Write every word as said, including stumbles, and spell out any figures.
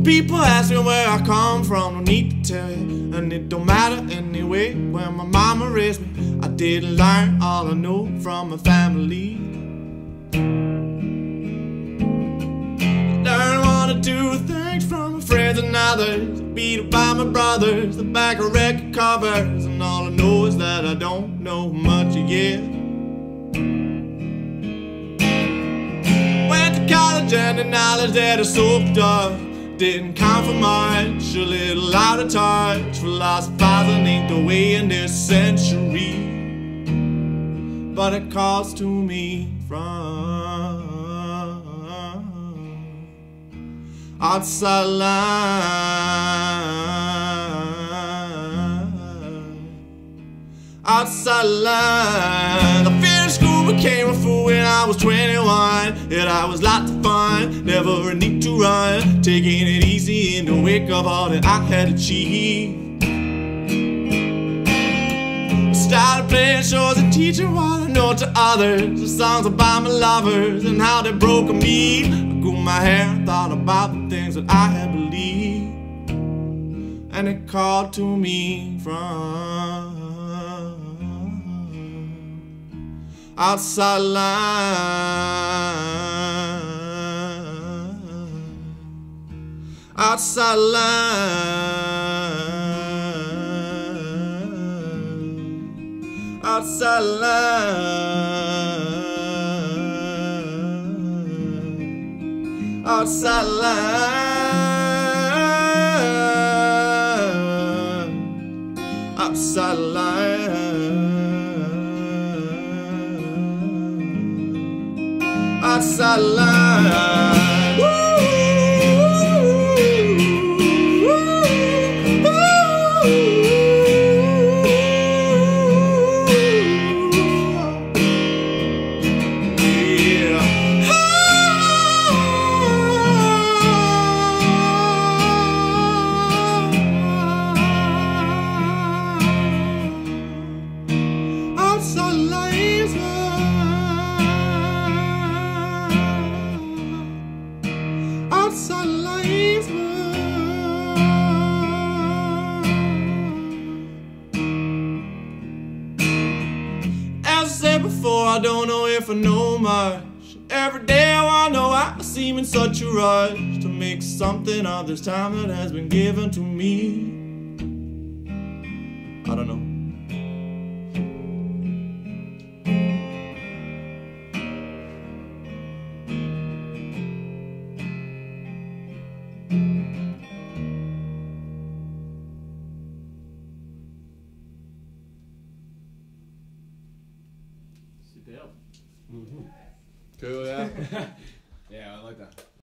People ask me where I come from, no need to tell you, and it don't matter anyway. When my mama raised me, I didn't learn all I know from my family. Learn what to do things from my friends and others, beat up by my brothers, the back of record covers, and all I know is that I don't know much yet. Went to college and the knowledge that I soaked up didn't count for much, a little out of touch. Philosophizing ain't the way in this century, but it calls to me from outside line, outside line. I finished school, became a fool when I was twenty-one. Yet I was lots of fun, never a need to run, taking it easy in the wake of all that I had achieved. I started playing shows and teaching what I know to others, the songs about my lovers and how they broke me. I grew my hair and thought about the things that I had believed, and it called to me from outside line, outside line, outside line, outside line, outside line, outside line. Outside lines, as I said before, I don't know if I know much. Every day I wonder why I seem in such a rush to make something of this time that has been given to me. I don't know. Mm-hmm. Cool, yeah. Yeah, I like that.